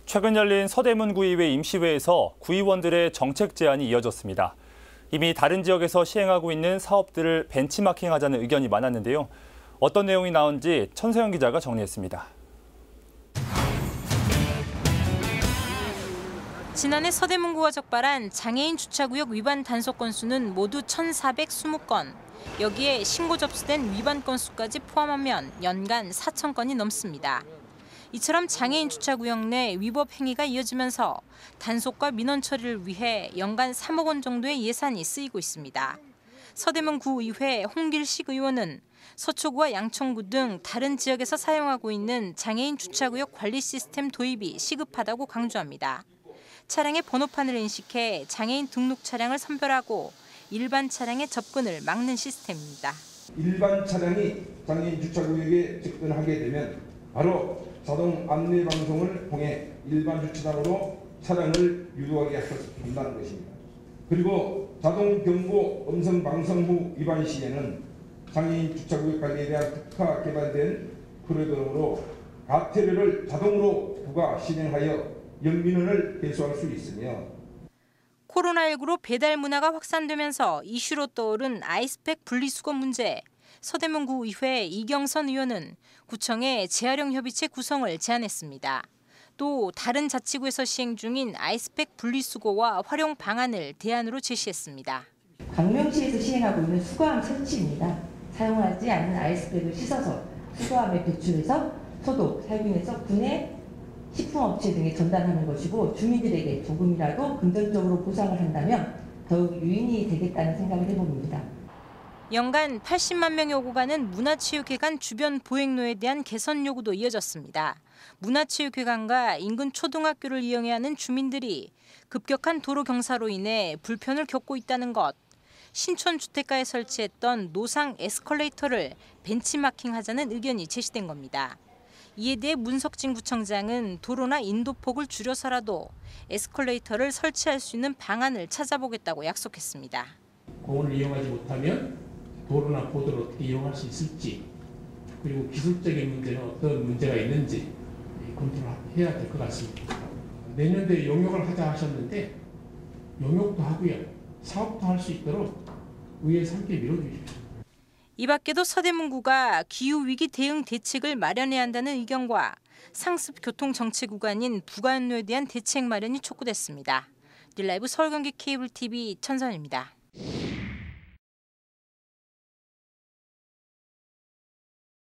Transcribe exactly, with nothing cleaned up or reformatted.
최근 열린 서대문 구의회 임시회에서 구의원들의 정책 제안이 이어졌습니다. 이미 다른 지역에서 시행하고 있는 사업들을 벤치마킹하자는 의견이 많았는데요. 어떤 내용이 나온지 천서영 기자가 정리했습니다. 지난해 서대문구가 적발한 장애인 주차구역 위반 단속 건수는 모두 천사백이십 건. 여기에 신고 접수된 위반 건수까지 포함하면 연간 사천 건이 넘습니다. 이처럼 장애인 주차구역 내 위법 행위가 이어지면서 단속과 민원 처리를 위해 연간 삼억 원 정도의 예산이 쓰이고 있습니다. 서대문 구의회 홍길식 의원은 서초구와 양천구 등 다른 지역에서 사용하고 있는 장애인 주차구역 관리 시스템 도입이 시급하다고 강조합니다. 차량의 번호판을 인식해 장애인 등록 차량을 선별하고 일반 차량의 접근을 막는 시스템입니다. 일반 차량이 장애인 주차구역에 접근하게 되면 바로 자동 안내 방송을 통해 일반 주차장으로 차량을 유도하게 한다는 것입니다. 그리고 자동 경고 음성 방송 후 위반 시에는 장애인 주차구역 관리에 대한 특화 개발된 프로그램으로 과태료를 자동으로 부과 실행하여 영민원을 해소할 수 있으며 코로나십구로 배달 문화가 확산되면서 이슈로 떠오른 아이스팩 분리수거 문제. 서대문구의회 이경선 의원은 구청에 재활용 협의체 구성을 제안했습니다. 또 다른 자치구에서 시행 중인 아이스팩 분리수거와 활용 방안을 대안으로 제시했습니다. 광명시에서 시행하고 있는 수거함 설치입니다. 사용하지 않는 아이스팩을 씻어서 수거함에 배출해서 소독, 살균해서 군에 식품업체 등에 전달하는 것이고 주민들에게 조금이라도 금전적으로 보상을 한다면 더욱 유인이 되겠다는 생각을 해봅니다. 연간 팔십만 명이 오고 가는 문화체육회관 주변 보행로에 대한 개선 요구도 이어졌습니다. 문화체육회관과 인근 초등학교를 이용해야 하는 주민들이 급격한 도로 경사로 인해 불편을 겪고 있다는 것, 신촌 주택가에 설치했던 노상 에스컬레이터를 벤치마킹하자는 의견이 제시된 겁니다. 이에 대해 문석진 구청장은 도로나 인도폭을 줄여서라도 에스컬레이터를 설치할 수 있는 방안을 찾아보겠다고 약속했습니다. 공원을 이용하지 못하면 도로나 보도를 어떻게 이용할 수 있을지, 그리고 기술적인 문제는 어떤 문제가 있는지 검토를 해야 될 것 같습니다. 내년도에 용역을 하자 하셨는데 용역도 하고요, 사업도 할 수 있도록 의회에서 함께 밀어주십시오. 이 밖에도 서대문구가 기후위기 대응 대책을 마련해야 한다는 의견과 상습 교통정체 구간인 부가연로에 대한 대책 마련이 촉구됐습니다. 닐라이브 서울 경기 케이블 티비 천선입니다.